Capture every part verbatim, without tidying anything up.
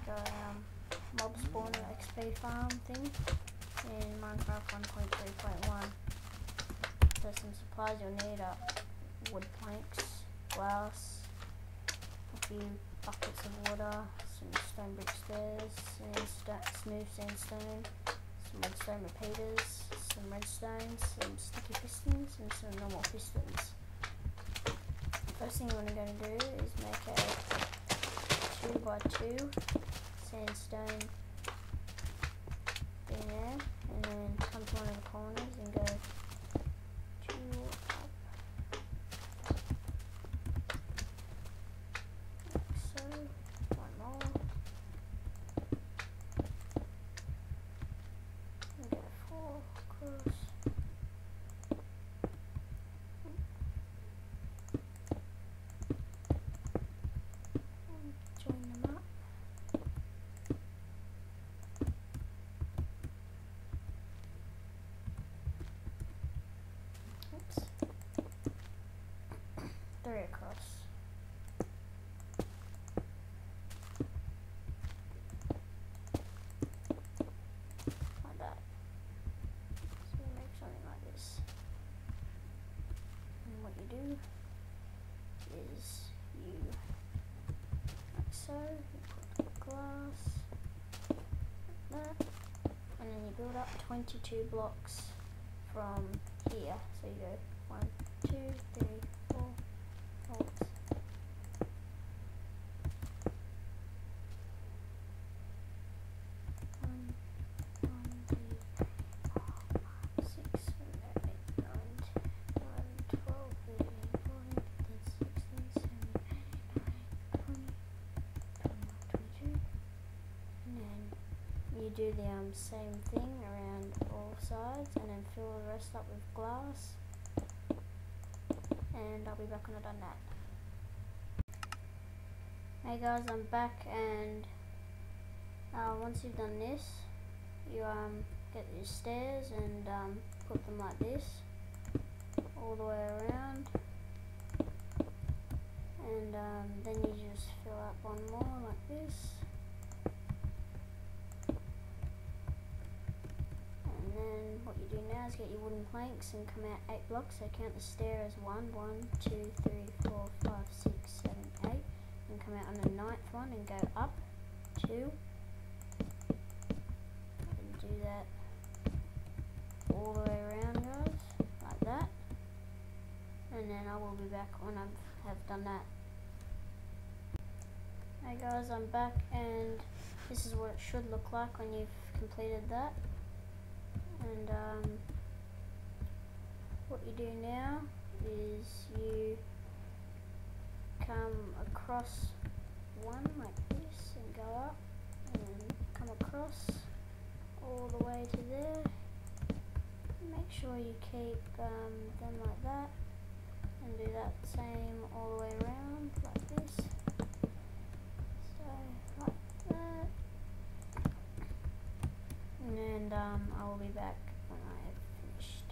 like a um, mob spawner X P farm thing in Minecraft one point three point one. So some supplies you'll need are wood planks, glass, a few buckets of water, some stone brick stairs, sandstone, smooth sandstone, some redstone repeaters, some redstones, some sticky pistons, and some normal pistons. First thing you're going to do is make a two by two sandstone thing there, and then come to one of the corners and go two up, like so. One more, and go four across. Join them up. Oops. Three across. Like that. So you make something like this. And what you do is you, like so, you put glass, like that, and then you build up twenty-two blocks from here. So you go one, two, three, four, four. One, one, two, three, four, five, six, seven, eight, nine, ten, eleven, twelve, thirteen, fourteen, fifteen, sixteen, seventeen, eighteen, nineteen, twenty, twenty-one, twenty-two. And then you do the um, same thing around all sides, and then fill the rest up with glass, and I'll be back when I've done that. Hey guys, I'm back, and uh, once you've done this, you um, get your stairs and um, put them like this all the way around, and um, then you just fill up one more like this. And then what you do now is get your wooden planks and come out eight blocks. So count the stair as one, one, two, three, four, five, six, seven, eight, and come out on the ninth one and go up two, and do that all the way around, guys, like that. And then I will be back when I have done that. Hey guys, I'm back, and this is what it should look like when you've completed that. And um, what you do now is you come across one like this and go up, and then come across all the way to there. Make sure you keep um, them like that, and do that same all the way around like this. So like that. And um, I will be back when I have finished.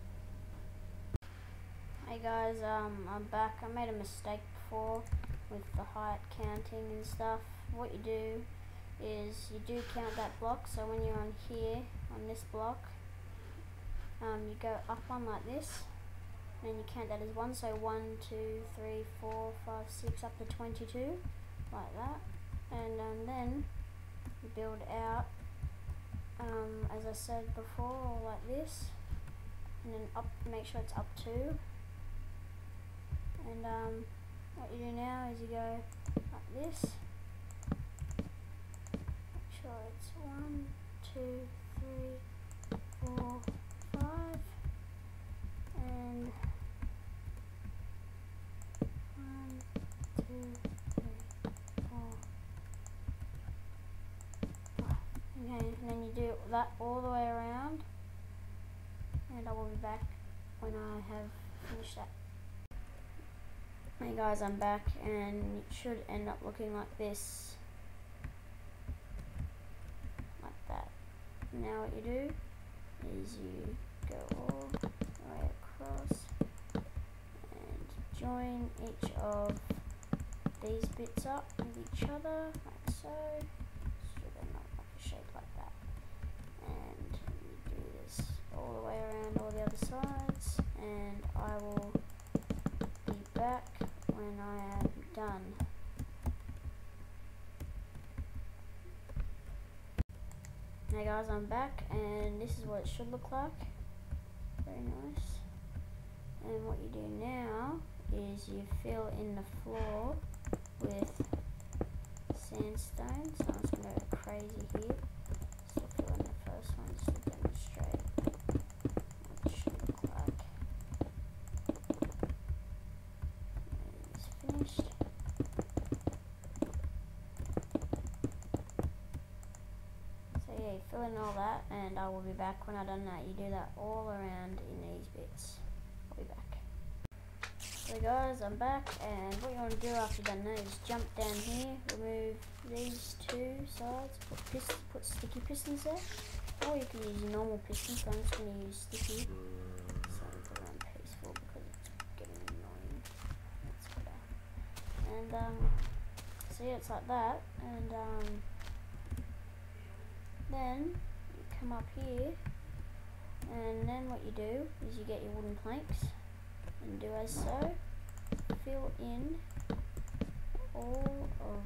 Hey guys, um, I'm back. I made a mistake before with the height counting and stuff. What you do is you do count that block. So when you're on here, on this block, um, you go up one like this, and you count that as one. So one, two, three, four, five, six, up to twenty-two, like that. And um, then you build out, Um, as I said before, like this, and then up, make sure it's up two, and um, what you do now is you go like this, make sure it's one, two, three, four, five, and one, two, three, four, okay, and then you do that all the way around, and I will be back when I have finished that. Hey guys, I'm back, and it should end up looking like this, like that. Now what you do is you go all the way across and join each of these bits up with each other, like so. other sides, and I will be back when I am done. Hey guys, I'm back, and this is what it should look like. Very nice. And what you do now is you fill in the floor with sandstone. So I'm just going to go crazy here. So I'll fill in the first one just to demonstrate what it should look like. It's finished. So yeah, you fill in all that, and I will be back when I've done that. You do that all around in these bits. I'll be back. So guys, I'm back, and what you want to do after you've done that is jump down here, remove these two sides, put, pist put sticky pistons there, or you can use normal pistons, so I'm just going to use sticky, so I'm put it on peaceful because it's getting annoying. That's better. And um, so yeah, it's like that, and um, then you come up here, and then what you do is you get your wooden planks, and do as so. Fill in all of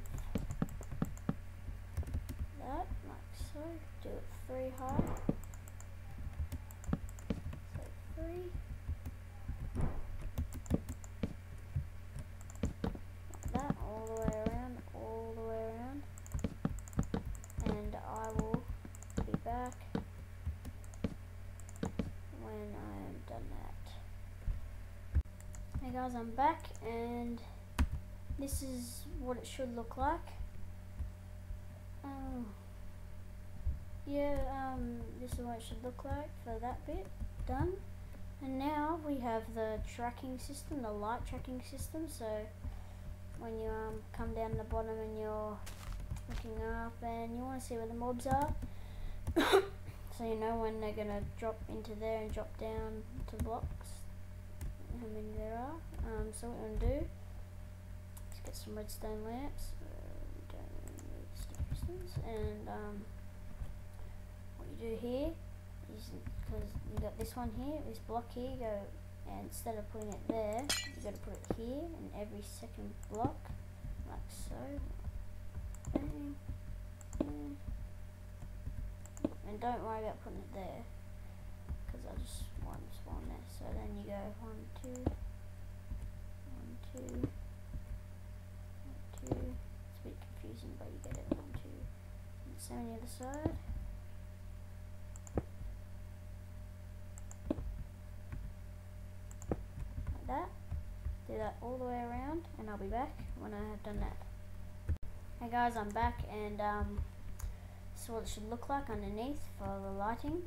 that, like so. Do it three high. So three. Like that, all the way around, all the way around. And I will be back when I am done that. Hey guys, I'm back, and this is what it should look like. Um, yeah, um, this is what it should look like for that bit done. And now we have the tracking system, the light tracking system. So when you um, come down the bottom and you're looking up and you want to see where the mobs are, so you know when they're gonna drop into there and drop down to blocks. How many there are. Um, so what we're going to do is get some redstone lamps. Uh, we don't really need stick pistons. And um, what you do here is, because you got this one here, this block here, you go, and instead of putting it there, you got to put it here in every second block, like so. Bang, bang. And don't worry about putting it there, because I'll just want to spawn there. So then you go one, two, one, two, one, two. It's a bit confusing, but you get it one, two. And same on the other side. Like that. Do that all the way around, and I'll be back when I have done that. Hey guys, I'm back, and um, this is what it should look like underneath for the lighting.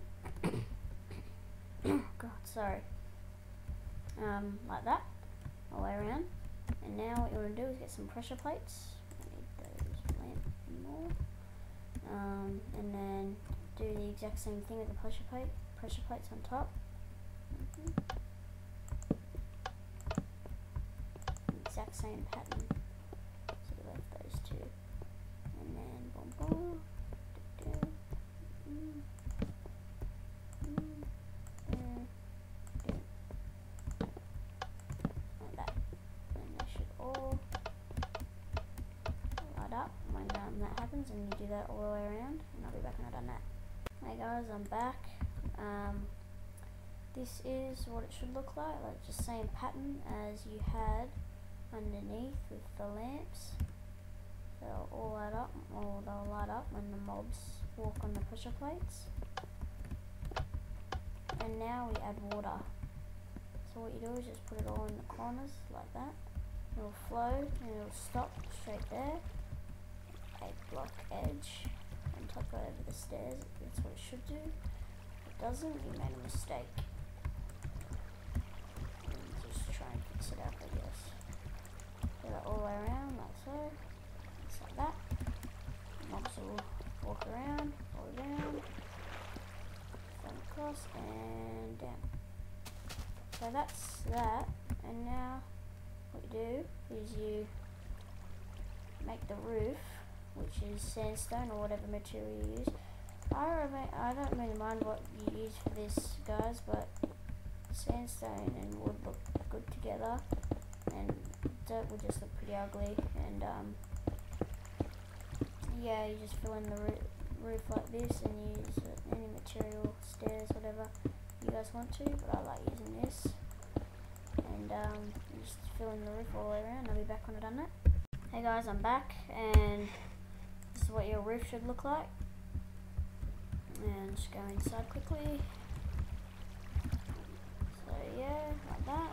God, sorry. Um, like that, all the way around. And now what you want to do is get some pressure plates. I need those lamp more. Um, and then do the exact same thing with the pressure plate. Pressure plates on top. Mm-hmm. Exact same pattern. So we left those two. And then boom, boom. Do, do. Mm. That happens, and you do that all the way around, and I'll be back when I've done that. Hey guys, I'm back. Um, this is what it should look like, like just same pattern as you had underneath with the lamps. They'll all light up, or they'll light up when the mobs walk on the pressure plates. And now we add water. So what you do is just put it all in the corners like that. It'll flow and it'll stop straight there. A block edge and top it over the stairs. That's what it should do. If it doesn't, you made a mistake. And just try and fix it up, I guess. Do that all the way around, like so. Just like that. Mobs will walk around, fall down, come across, and down. So that's that. And now what you do is you make the roof, which is sandstone or whatever material you use. I don't, I don't really mind what you use for this, guys, but sandstone and wood look good together, and dirt would just look pretty ugly. And um, yeah, you just fill in the roo roof like this and use uh, any material, stairs, whatever you guys want to, but I like using this. And um, you just fill in the roof all the way around. I'll be back when I've done that. Hey guys, I'm back, and this is what your roof should look like. And just go inside quickly. So yeah, like that.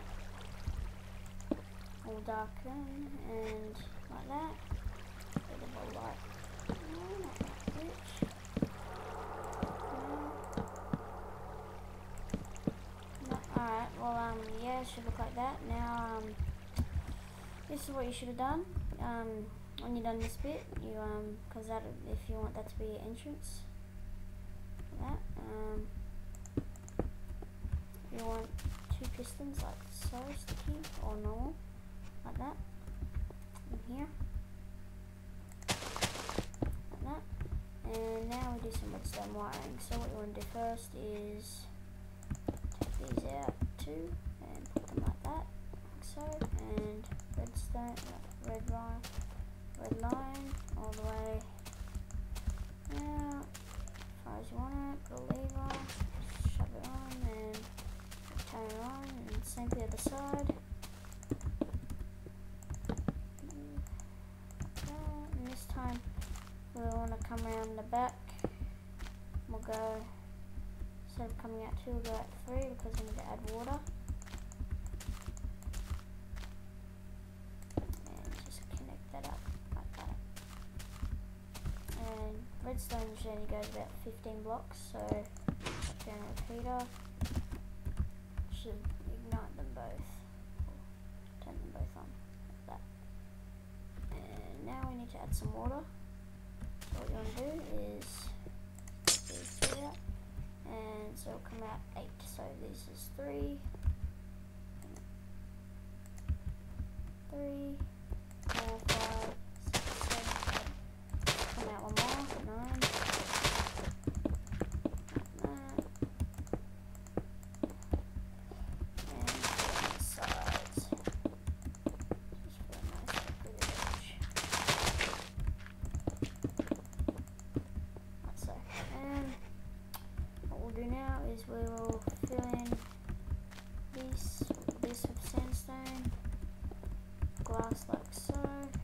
All darken and like that. Bit of a light. No, not that rich. No. No. Alright, well um yeah, it should look like that. Now um this is what you should have done. Um when you're done this bit, you um cause that if you want that to be your entrance. That um you want two pistons like so, sticky or normal, like that, in here, like that. And now we do some redstone wiring. So what you want to do first is take these out too and put them like that, like so, and redstone, red line, red line all the way out. As far as you want it, put a lever, shove it on, and turn it on, and same for the other side. And this time we'll want to come around the back. We'll go, instead of coming out two, we'll go out three because we need to add water. And just connect that up like that. And redstone usually goes about fifteen blocks, so put down a repeater. Should ignite them both. Turn them both on, like that. And now we need to add some water. So what you want to do is take these two out, and so it'll come out eight. So this is three, three, four, five, six, seven, eight. Come out one more, nine. We will fill in this, this with sandstone, glass like so,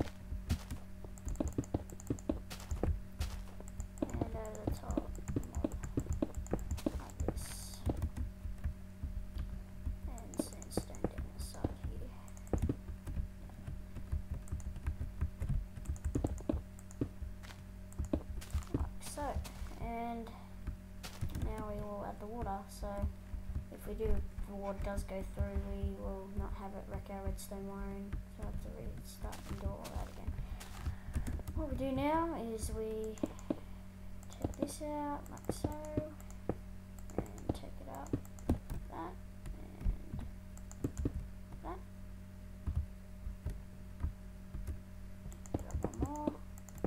and over the top like this, and sandstone down the side here, like so. And now we will add the water. So if we do, if the water does go through, we will not have it wreck our redstone wiring, so I have to restart and do all that again. What we do now is we take this out like so, and take it up like that, and that. Take it up one more.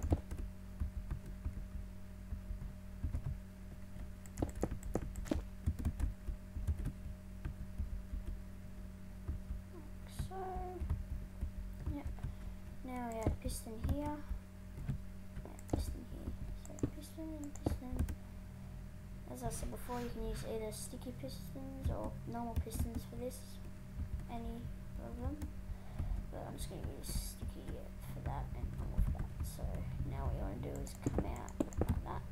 So, yep. Now we add piston here, add piston here. So piston and piston. As I said before, you can use either sticky pistons or normal pistons for this, any of them. But I'm just going to use sticky for that and normal for that. So now what you want to do is come out like that,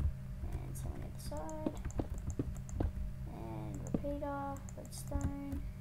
and so on the other side, and repeater, redstone.